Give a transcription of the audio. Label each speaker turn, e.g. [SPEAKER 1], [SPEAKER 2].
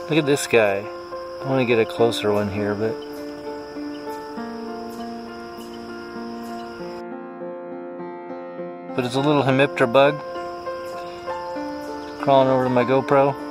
[SPEAKER 1] Look at this guy. I want to get a closer one here, but it's a little hemiptera bug crawling over to my GoPro.